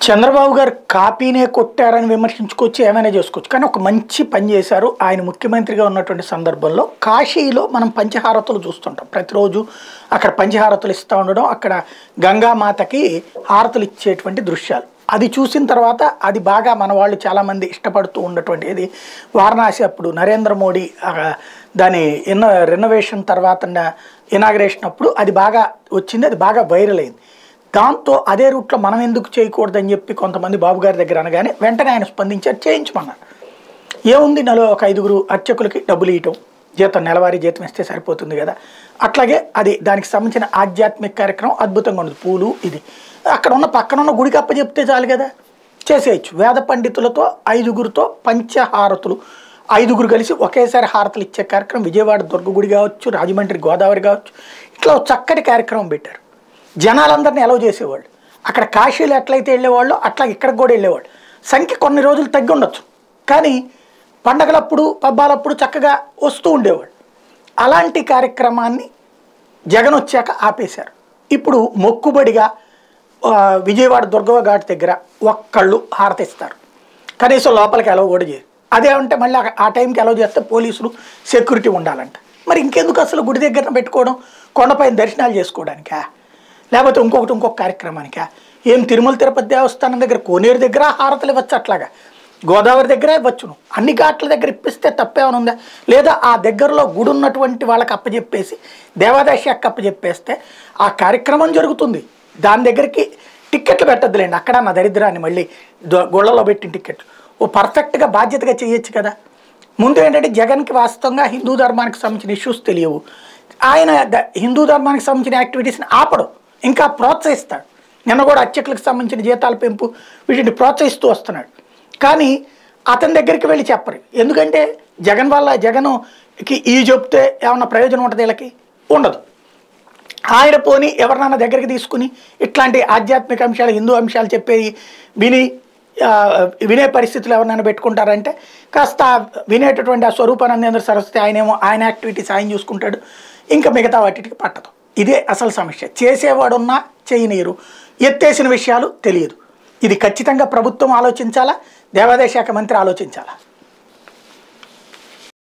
చంద్రబాబు గారు కాపీనే కొట్టారని విమర్శించుకోవచ్చు, ఏమైనా చేసుకోవచ్చు. కానీ ఒక మంచి పని చేశారు. ఆయన ముఖ్యమంత్రిగా ఉన్నటువంటి సందర్భంలో కాశీలో మనం పంచహారతులు చూస్తుంటాం. ప్రతిరోజు అక్కడ పంచహారతులు ఇస్తూ ఉండడం, అక్కడ గంగామాతకి హారతులు ఇచ్చేటువంటి దృశ్యాలు అది చూసిన తర్వాత అది బాగా మన వాళ్ళు చాలామంది ఇష్టపడుతూ ఉన్నటువంటి ఇది వారణాసి అప్పుడు నరేంద్ర మోడీ దాని రెనోవేషన్ తర్వాత ఇనాగ్రేషన్ అప్పుడు అది బాగా వచ్చింది, అది బాగా వైరల్ అయింది. దాంతో అదే రూట్లో మనం ఎందుకు చేయకూడదని చెప్పి కొంతమంది బాబు గారి దగ్గర అనగానే వెంటనే ఆయన స్పందించారు, చేయించమన్నారు. ఏముంది, ఒక 5గురు అర్చకులకి డబ్బులు ఇవ్వటం, జీతం నెలవారీ జీతం ఇస్తే సరిపోతుంది కదా. అట్లాగే అది దానికి సంబంధించిన ఆధ్యాత్మిక కార్యక్రమం అద్భుతంగా ఉండదు. పూలు ఇది అక్కడ ఉన్న పక్కన ఉన్న గుడికి అప్ప చెప్తే చాలు కదా, చేసేయచ్చు. వేద పండితులతో 5గురితో పంచహారతులు 5గురు కలిసి ఒకేసారి హారతులు ఇచ్చే కార్యక్రమం విజయవాడ దుర్గ గుడి కావచ్చు, రాజమండ్రి గోదావరి కావచ్చు, ఇట్లా చక్కటి కార్యక్రమం పెట్టారు. జనాలందరినీ అలౌ చేసేవాళ్ళు. అక్కడ కాశీలో ఎట్లయితే వెళ్ళేవాళ్ళు అట్లా ఇక్కడికి కూడా వెళ్ళేవాళ్ళు. సంఖ్య కొన్ని రోజులు తగ్గి ఉండొచ్చు, కానీ పండగలప్పుడు పబ్బాలప్పుడు చక్కగా వస్తూ ఉండేవాళ్ళు. అలాంటి కార్యక్రమాన్ని జగన్ వచ్చాక ఆపేశారు. ఇప్పుడు మొక్కుబడిగా విజయవాడ దుర్గవ ఘాట్ దగ్గర ఒక్కళ్ళు హారతిస్తారు, కనీసం లోపలికి అలౌ కూడా చేయరు. అదేమంటే మళ్ళీ ఆ టైంకి అలౌ చేస్తే పోలీసులు సెక్యూరిటీ ఉండాలంట. మరి ఇంకెందుకు అసలు గుడి దగ్గర పెట్టుకోవడం? కొండపైన దర్శనాలు చేసుకోవడానికా, లేకపోతే ఇంకొక కార్యక్రమానికా? ఏం తిరుమల తిరుపతి దేవస్థానం దగ్గర కోనేరు దగ్గర హారతలు ఇవ్వచ్చు, అట్లాగా గోదావరి దగ్గర ఇవ్వచ్చును. అన్ని ఘాట్ల దగ్గర ఇప్పిస్తే తప్పేమైనా ఉందా? లేదా ఆ దగ్గరలో గుడి ఉన్నటువంటి వాళ్ళకి అప్పచెప్పేసి దేవాదాయ శాఖకి అప్పచెప్పేస్తే ఆ కార్యక్రమం జరుగుతుంది. దాని దగ్గరికి టిక్కెట్లు పెట్టద్దులేండి, అక్కడ నా దరిద్రాన్ని మళ్ళీ గొళ్ళలో పెట్టిన టిక్కెట్లు ఓ పర్ఫెక్ట్గా బాధ్యతగా చేయొచ్చు కదా. ముందు ఏంటంటే జగన్కి వాస్తవంగా హిందూ ధర్మానికి సంబంధించిన ఇష్యూస్ తెలియవు. ఆయన హిందూ ధర్మానికి సంబంధించిన యాక్టివిటీస్ని ఆపడం, ఇంకా ప్రోత్సహిస్తాడు. నిన్న కూడా అర్చకులకు సంబంధించిన జీతాల పెంపు వీటిని ప్రోత్సహిస్తూ వస్తున్నాడు. కానీ అతని దగ్గరికి వెళ్ళి చెప్పరు. ఎందుకంటే జగన్కి ఈ చెప్తే ఏమన్నా ప్రయోజనం ఉంటుంది? వీళ్ళకి ఉండదు. ఆయన పోని ఎవరినైనా దగ్గరికి తీసుకుని ఇట్లాంటి ఆధ్యాత్మిక అంశాలు హిందూ అంశాలు చెప్పేది వినే పరిస్థితులు ఎవరినైనా పెట్టుకుంటారంటే కాస్త వినేటటువంటి ఆ స్వరూపానందేంద్ర సరస్వతి ఆయన యాక్టివిటీస్ ఆయన చూసుకుంటాడు, ఇంకా మిగతా వాటికి పట్టదు. ఇదే అసలు సమస్య. చేసేవాడున్నా చేయనీరు, ఎత్తేసిన విషయాలు తెలియదు. ఇది ఖచ్చితంగా ప్రభుత్వం ఆలోచించాలా, దేవాదాయ శాఖ మంత్రి ఆలోచించాలా.